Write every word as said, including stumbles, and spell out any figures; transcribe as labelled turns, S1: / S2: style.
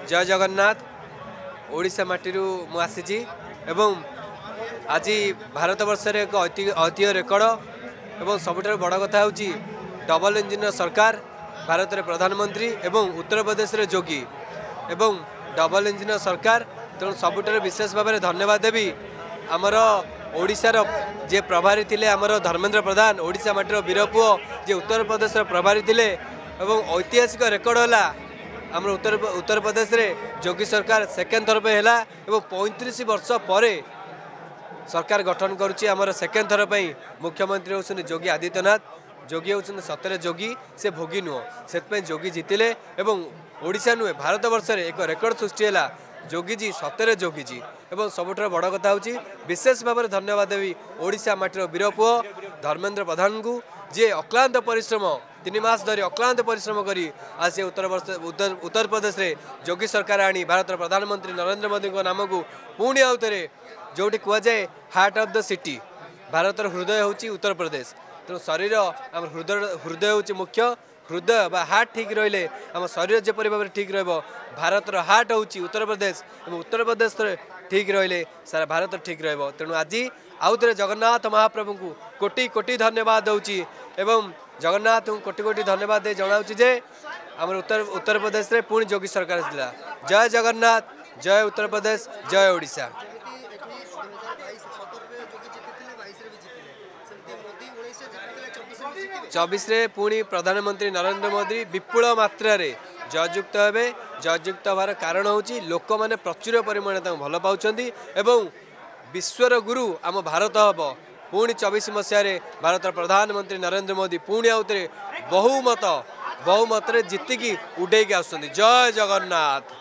S1: जय जगन्नाथ। ओडिशा माटीरू मु आसीची एवं आज भारत वर्ष एक ऐतिह्य रेकर्ड एवं सबुठार बड़ कथा हूँ डबल इंजिन सरकार भारत में प्रधानमंत्री एवं उत्तर प्रदेश रे जोगी एवं डबल इंजिन सरकार तेणु सबुठार विशेष भाव में धन्यवाद देवी आमर ओडिशार जे प्रभारी थिले आमर धर्मेंद्र प्रधान ओडिशा माटीर वीरपुओ जे उत्तर प्रदेश प्रभारी थिले एवं ऐतिहासिक रेकर्ड है आम उत्तर उत्तर प्रदेश रे जोगी सरकार सेकेंड थर पे है पैंतीस वर्ष पर सरकार गठन करुच्ची आमर सेकेंड थर पर मुख्यमंत्री होती जोगी आदित्यनाथ जोगी होती सतरे जोगी से भोगी नुह से जोगी जीतिले एवं ओडिशा नुहे भारत वर्ष रे एक रेकर्ड सृष्टि है जोगी जी सतरे जोगी जी एवं सबुठार बड़ कथा हूँ विशेष भाव में धन्यवाद देवी ओडिशा माटीर वीरपुओ धर्मेंद्र प्रधान को जे अक्लांत परिश्रम तीन मास धरी अक्लांत परिश्रम करी आज से उत्तर उत्तर उत्तर प्रदेश रे जोगी सरकार आनी भारत प्रधानमंत्री नरेंद्र मोदी नाम को पुणी आउ थे जो कहुए heart of the city Bharat हृदय होची उत्तर प्रदेश तेणु शरीर आम हृदय हृदय होची मुख्य हृदय बा हार्ट ठीक रहिले आम शरीर जेपरी भाव ठीक रहिबो भारत हार्ट होची उत्तर प्रदेश और उत्तर प्रदेश ठीक रहिले सारा भारत ठीक रहिबो तेणु आज आउ थे जगन्नाथ महाप्रभु को कोटि कोटि धन्यवाद दूची एवं जगन्नाथ कोटि कोटि धन्यवाद दे जनाऊँ जे आम उत्तर उत्तर प्रदेश रे पुणी जोगी सरकार थिला। जय जगन्नाथ जय उत्तर प्रदेश जय ओडिशा। चौबीस रे पुणी प्रधानमंत्री नरेंद्र मोदी विपुल मात्रा रे जययुक्त हे जययुक्त हबार कारण हूँ लोक मैंने प्रचुर परिमाण भल पाँच एवं विश्वर गुरु आम भारत हम पुणी चौबीस मसीह भारत प्रधानमंत्री नरेंद्र मोदी पुणी आउ थे बहुमत बहुमत जीतिकी उड़े आस। जय जगन्नाथ।